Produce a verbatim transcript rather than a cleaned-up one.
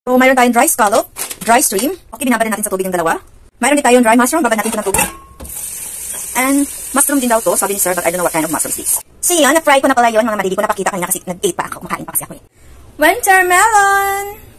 So, mayroon tayong dry scallop, dry stream. Okay, binabad natin sa tubig yung dalawa. Mayroon din tayong dry mushroom, babad natin ito ng tubig. And mushroom din daw to, sabi ni sir, but I don't know what kind of mushroom is this. So yun, na-fry ko na pala yun, mga madidi ko napakita kanina kasi nag-ate pa ako, kumakain pa kasi ako eh. Winter melon!